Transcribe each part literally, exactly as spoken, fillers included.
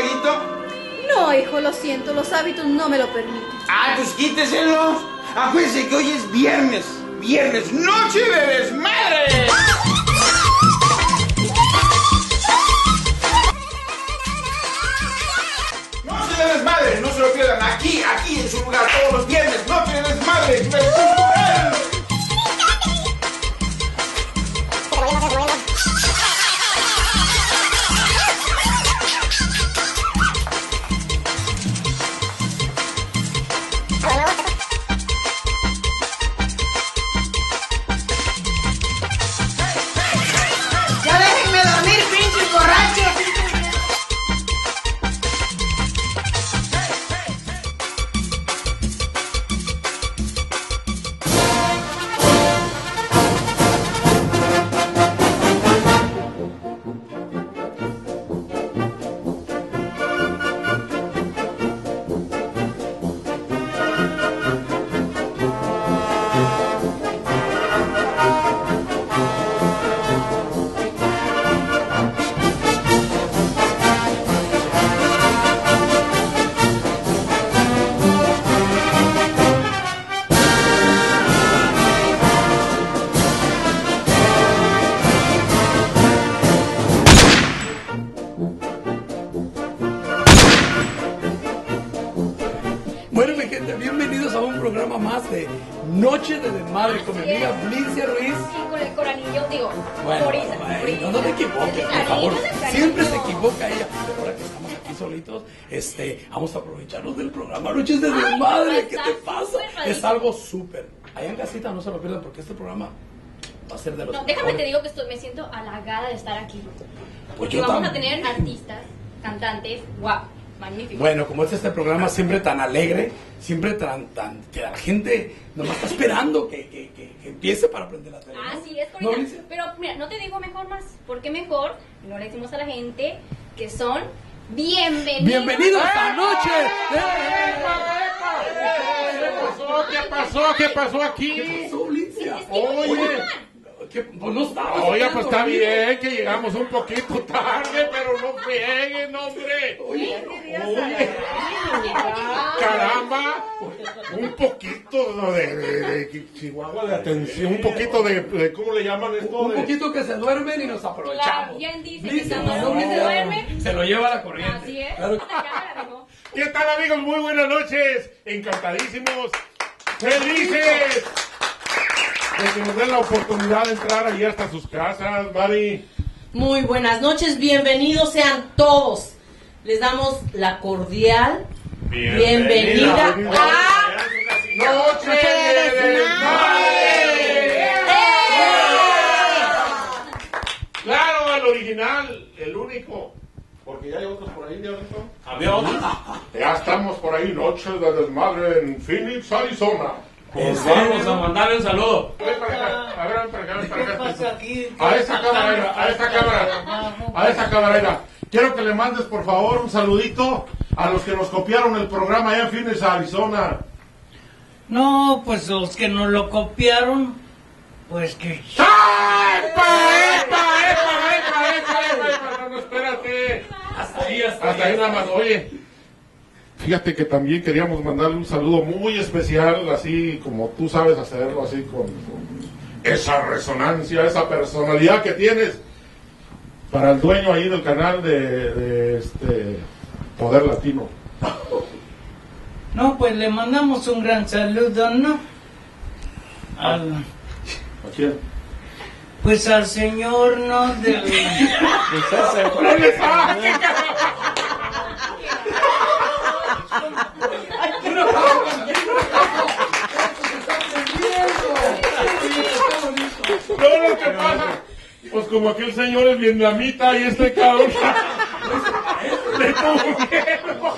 traguito? No, hijo, lo siento, los hábitos no me lo permiten. Ah, pues quíteselo. Acuérdense que hoy es viernes. Viernes, noche de desmadre. Noche de desmadre, no se lo pierdan. Aquí, aquí en su lugar, todos los viernes. Noche de desmadre. Noche de desmadre con mi amiga Blicia Ruiz. Sí, con el coranillo, digo, bueno, Corisa, bueno, no te equivoques, por favor. Siempre se equivoca ella. Pero ahora que estamos aquí solitos, este, vamos a aprovecharnos del programa Noches de Desmadre. Ay, ¿qué te pasa? Es algo súper. Allá en casita no se lo pierdan porque este programa va a ser de los No, déjame te digo que estoy, me siento halagada de estar aquí. Pues porque yo vamos también. a tener artistas, cantantes, guau. Magnífico. Bueno, como es este programa siempre tan alegre, siempre tan, tan que la gente nomás está esperando que, que, que, que empiece para aprender la tele. Ah, sí, es por ¿No, eso. Pero mira, no te digo mejor más, porque mejor no le decimos a la gente que son bienvenidos. Bienvenidos a Noche de... ¿Qué pasó? ¿Qué pasó? ¿Qué pasó aquí? ¿Qué pasó, Blicia? Oye. ¿Qué? Pues no estaba. Oiga, pues está bien que llegamos un poquito tarde, pero no peguen, hombre. Oye, oye. Caramba, un poquito de, de, de, de Chihuahua de atención, un poquito de, de ¿cómo le llaman esto? Un de... poquito que se duermen y nos aprovechamos. ¿Quién dice Blicia, que cuando no, uno no, se duerme? Se lo lleva la corriente. Así es. Claro. ¿Qué tal, amigos? Muy buenas noches. Encantadísimos. Felices de que nos den la oportunidad de entrar allí hasta sus casas, Mari. Muy buenas noches, bienvenidos sean todos. Les damos la cordial bienvenida, bienvenida a Noche de Desmadre. Claro, el original, el único. Porque ya hay otros por ahí, ¿no? Había otros. Ya estamos por ahí, Noche de Desmadre en Phoenix, Arizona. Pues vamos a mandarle un saludo. Ven para acá, a ver, ven para acá, ven para acá. ¿Qué pasa aquí? A esa cámara, a esa cámara, a esa cámara. Quiero que le mandes, por favor, un saludito a los que nos copiaron el programa allá en Phoenix, Arizona. No, pues los que nos lo copiaron, pues que... ¡Ah! ¡Epa, epa, epa, epa, epa, epa! No, no, espérate. Hasta ahí, hasta, Hasta ahí nada más. Oye, fíjate que también queríamos mandarle un saludo muy especial, así como tú sabes hacerlo, así con, con esa resonancia, esa personalidad que tienes, para el dueño ahí del canal de, de este Poder Latino. No, pues le mandamos un gran saludo, ¿no? Al, ¿A quién? pues al señor, ¿no? Del... ¡No le saques! No, lo que pasa, pues como aquel señor es vietnamita y este cabrón le tuvo miedo.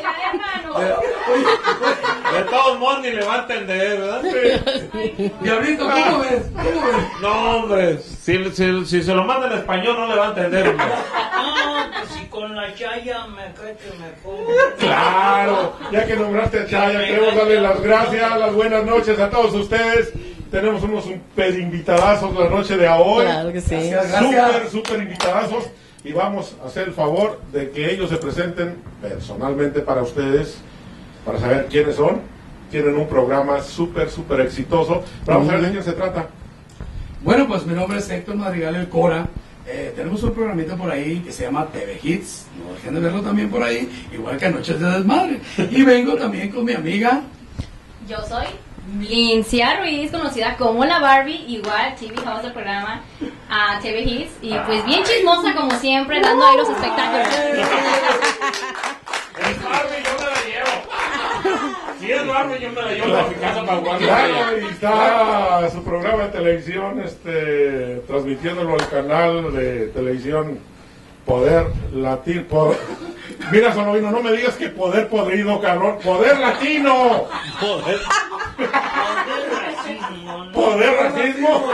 De todos modos ni le va a entender, ¿verdad? Diablito, ¿cómo ves? ¿Cómo ves? No, hombre, si, si, si se lo manda en español no le va a entender, hombre. No, pues si con la chaya me cae que me pongo. Claro, ya que nombraste a Chaya, queremos darle las gracias, las buenas noches a todos ustedes. Tenemos unos super invitadazos la noche de hoy. Claro que sí. Súper, súper invitadazos. y vamos a hacer el favor de que ellos se presenten personalmente para ustedes, para saber quiénes son. Tienen un programa súper, súper exitoso. Vamos a ver de quién se trata. Bueno, pues mi nombre es Héctor Madrigal El Cora. Eh, tenemos un programita por ahí que se llama T V Hits. No dejen de verlo también por ahí, igual que Noches de Desmadre. Y vengo también con mi amiga. Yo soy Lincia Ruiz, conocida como la Barbie, igual T V House del programa uh, T V Hits. Y pues bien chismosa como siempre, dando ahí los espectáculos. Es Barbie, yo me la llevo. Si es Barbie, yo me la llevo a mi casa para jugar. Claro, y está su programa de televisión, este, transmitiéndolo al canal de televisión Poder Latino. Por... Mira, Solovino, no me digas que Poder Podrido, cabrón. Poder Latino. Poder. Poder Racismo.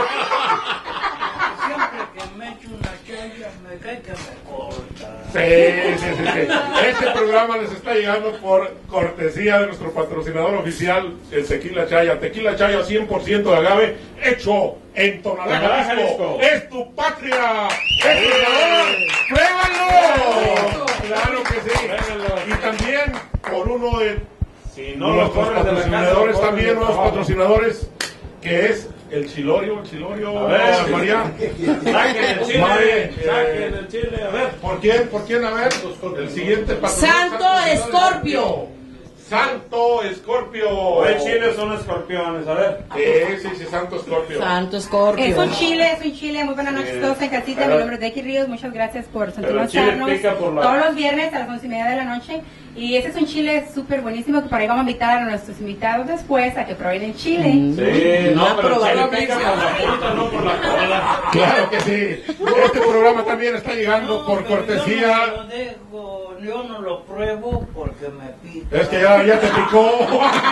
Siempre que me echo una chaya, me cae que me corta. Sí, sí, sí, sí. Este programa les está llegando por cortesía de nuestro patrocinador oficial, el Tequila Chaya. Tequila Chaya cien por ciento de agave, hecho en Tonalá, Jalisco. ¡Es tu patria! ¡Es tu sabor! ¡Pruébalo! ¡Claro que sí! Y también por uno de si no nuestros lo patrocinadores, casa, también nuevos patrocinadores, que es el Chilorio, el Chilorio, a ver, María. Saquen el chile, Madre, saquen el chile, a ver. ¿Por quién? ¿Por quién? A ver, el siguiente patrocinador. Santo Escorpio. Santo Escorpio. ¿Qué chiles son escorpiones? A ver. Sí, sí, sí, Santo Escorpio. Santo Escorpio. Es un chile, es un chile. Muy buenas noches todos en casita. Mi nombre es Becky Ríos. Muchas gracias por sintonizarnos la... todos los viernes a las once y media de la noche. Y este es un chile súper buenísimo que para ahí vamos a invitar a nuestros invitados después a que prueben el chile. Sí, no, no pero el chile probarlo, pica por la punta, no por la cola. Claro que sí. Este programa también está llegando No, por pero cortesía. Yo no lo dejo, yo no lo pruebo porque me pica. Es que ya, ya te picó.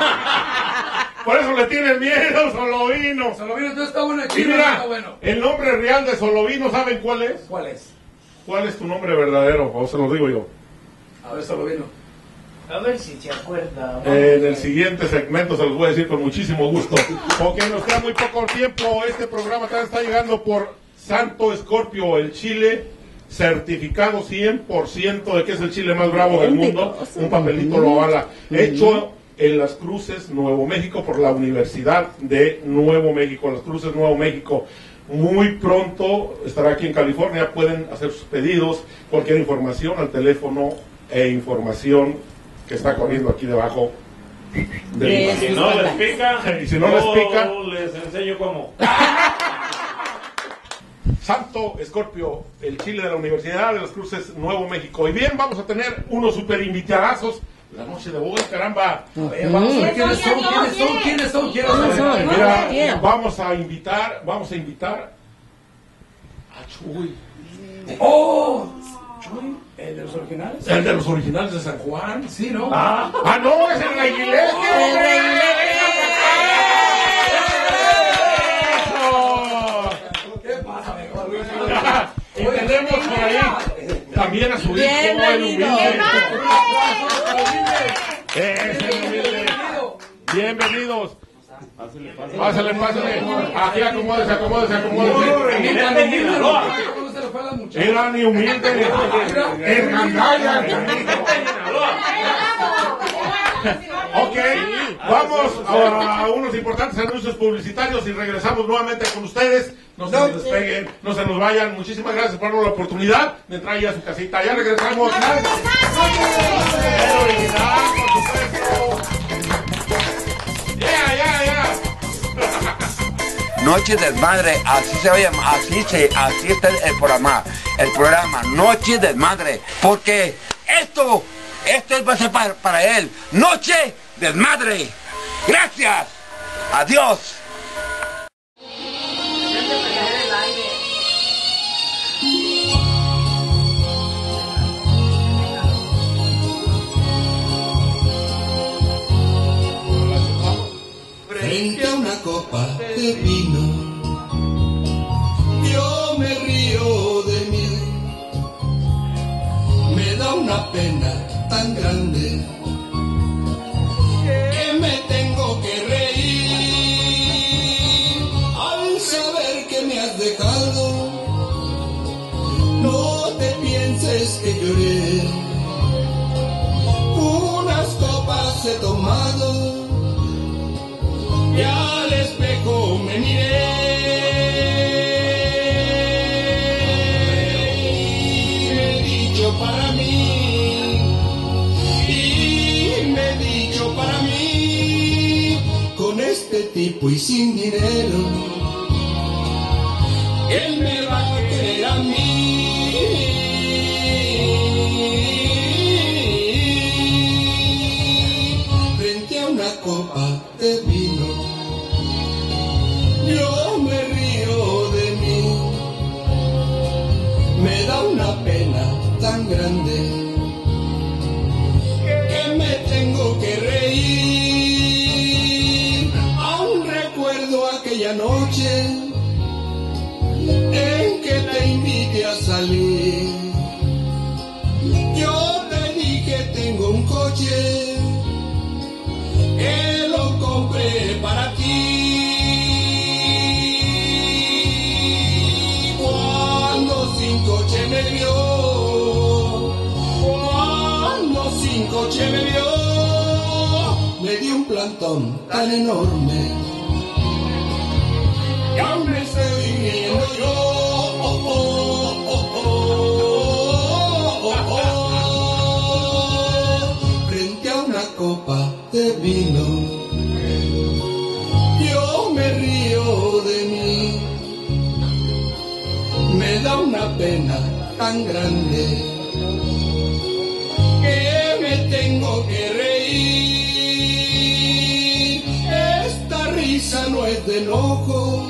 Por eso le tienen miedo, Solovino. Solovino, tú está bueno, Y chido, mira, está bueno. el nombre real de Solovino, ¿saben cuál es? ¿Cuál es? ¿Cuál es tu nombre verdadero? O se lo digo yo. A ver, Solovino. A ver si se acuerda. En el siguiente segmento se los voy a decir con muchísimo gusto. Porque nos queda muy poco tiempo. Este programa también está llegando por Santo Escorpio, el chile certificado cien por ciento de que es el chile más bravo del mundo. Un papelito lo avala. Hecho en Las Cruces, Nuevo México, por la Universidad de Nuevo México. Las Cruces, Nuevo México. Muy pronto estará aquí en California. Pueden hacer sus pedidos. Cualquier información al teléfono e información que está corriendo aquí debajo de Si no les pica, y si no les pica, yo les enseño cómo. Santo Escorpio, el chile de la Universidad de Las Cruces, Nuevo México. Y bien, vamos a tener unos super invitadazos la noche de hoy, caramba. A ver, vamos a ver quiénes son, quiénes son, quiénes son, quiénes son. Mira, vamos a invitar, vamos a invitar a Chuy. ¡Oh! Chuy, ¿el de los originales? El de los originales de San Juan. Sí, ¿no? Ah, ah no, es el Reguilete. El Reguilete. ¿Qué pasa, mejor? Y tenemos por ahí también a su hijo, el Bienvenido. humilde. Ese es el humilde. Bienvenidos. Pásale, pásale. Aquí acomódese, acomódese, acomódese. ¿Cómo se le fue a la muchacha? Era ni humilde, en gandalla. Ok, vamos a unos importantes anuncios publicitarios y regresamos nuevamente con ustedes. No se nos despeguen, no se nos vayan. Muchísimas gracias por darnos la oportunidad de entrar ya a su casita. Ya regresamos. El original, por supuesto. Ya, ya, ya. Noche Desmadre, así se oye, así se, así está el programa, el programa Noche Desmadre, porque esto, esto va a ser para, para él, Noche Desmadre. Gracias, adiós. Frente a una copa de vino, yo me río de mí. Me da una pena tan grande que me tengo que reír al saber que me has dejado. No te pierdas que lloré, unas copas he tomado y al espejo me miré y me he dicho para mí, y me he dicho para mí, con este tipo y sin dinero, él me va a querer a mí. Frente a una copa de vino, yo me río de mí. Me da una pena tan grande que me tengo que reír. Aún recuerdo aquella noche en que te invité a salir. Yo te dije tengo un coche que lo compré para ti. Cuando sin coche me vio, cuando sin coche me vio, me dio un plantón tan enorme y aún me estoy riendo yo. Oh, oh, oh, oh, oh, oh. Frente a una copa de vino, yo me río de mí. Me da una pena tan grande que me tengo que reír. Esta risa no es de enojo,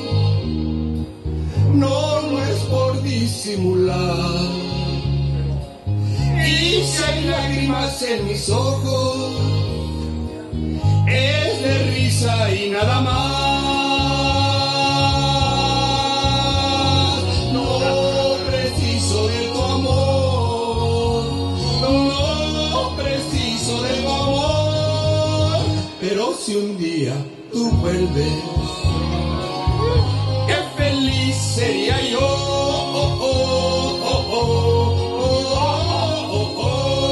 no, no es por disimular. Y si hay lágrimas en mis ojos, es de risa y nada más. No preciso de tu amor, no preciso de tu amor, pero si un día tú vuelves, qué feliz sería yo. Oh, oh, oh, oh, oh, oh,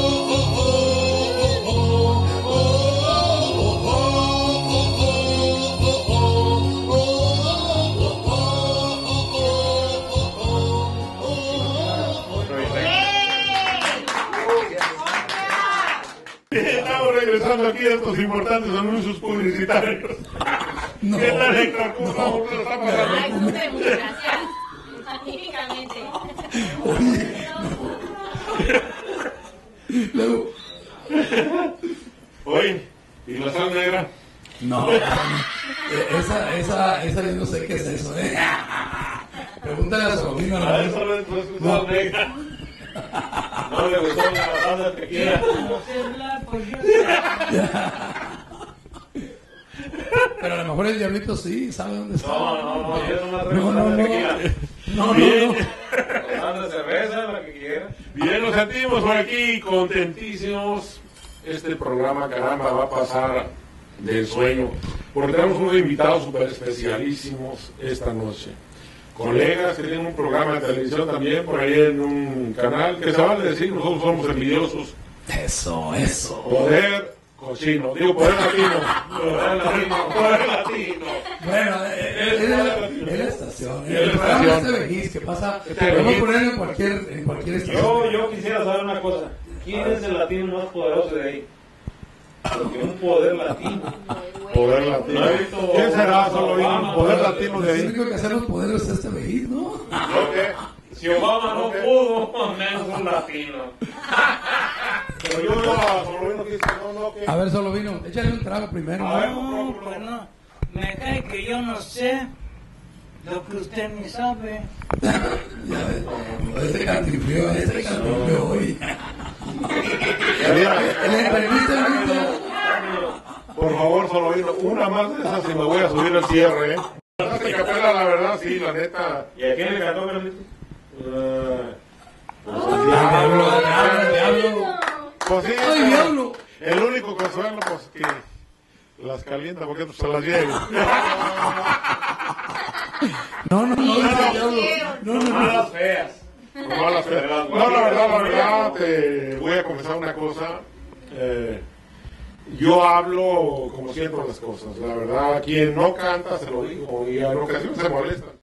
Estamos regresando aquí a estos importantes anuncios publicitarios. No, ¿Qué tal, Héctor? ¿Cómo no, lo está pasando? Ay, súper, muchas gracias. Magníficamente. Luego, Oye, ¿y la sal negra? no, esa, esa, esa yo no sé qué es eso, ¿eh? Pregúntale a Sobrino. A eso no es sal negra. No le gustó la salsa tequila. Pero a lo mejor el diablito sí, sabe dónde está. No, no, no, yo no me No, no, no. tequila. No, no, Bien. no. Dando cerveza, la que quiera. Bien, nos sentimos por aquí contentísimos. Este programa, caramba, va a pasar de sueño. Porque tenemos unos invitados súper especialísimos esta noche. Colegas que tienen un programa de televisión también por ahí en un canal que se vale decir, nosotros somos envidiosos. Eso, eso. Poder cochino, digo poder latino. Poder latino, poder latino. Bueno, es la, es la estación. Es la El programa estación. este Vejís que pasa, Este podemos Vejís. poner en cualquier, en cualquier estación. Yo, yo quisiera saber una cosa. ¿Quién es el latino más poderoso de ahí? Porque un poder latino. Poder latino. No he visto- ¿Quién será solo un poder latino de El ahí? único que hacer los poderes es este Vejís, ¿no? ¿No qué? Si Obama no pudo, menos un latino. Pero yo no, solo uno que dice, no, no, que... A ver, solo vino, échale un trago primero. A ver, No, pues no. Me cae que yo no sé lo que usted ni sabe. Ya ves, este cantifleo, este cantifleo hoy. Mira, El entrevista, Vito. por favor, solo vino una más de esas y me voy a subir el cierre, ¿eh? Este Capela, la verdad, sí, la neta. ¿Y a quién le cantó, Carlito? eh, Diablo, diablo, diablo. Pues sí, ¡Ay, diablo! el único consuelo, pues que las calienta porque pues, se las lleva. No, no, no, dice el diablo. No, no, no. Malas feas. No, las- no, la verdad, la verdad, te voy a confesar una cosa. Eh, yo hablo como siento las cosas. La verdad, quien no canta se lo digo y a ocasiones se molesta.